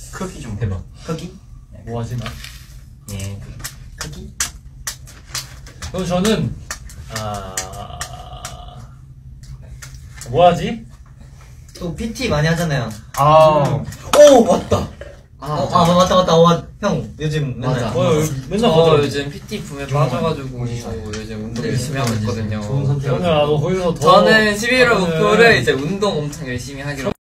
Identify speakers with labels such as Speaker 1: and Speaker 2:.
Speaker 1: 크기 좀
Speaker 2: 대박.
Speaker 3: 크기?
Speaker 2: 뭐 하지 나?
Speaker 1: 예.
Speaker 3: 크기?
Speaker 2: 그럼 저는 뭐 하지?
Speaker 3: 또 PT 많이 하잖아요.
Speaker 1: 오 맞다.
Speaker 3: 맞다. 형 요즘 맨날
Speaker 4: 맞아.
Speaker 2: 맨날
Speaker 4: 저 요즘 PT 붐에 빠져가지고 요즘 운동 열심히 하고 있거든요.
Speaker 2: 좋은 선택. 나도 거기서 더
Speaker 4: 저는 11월 목표를 이제 운동 엄청 열심히 하기로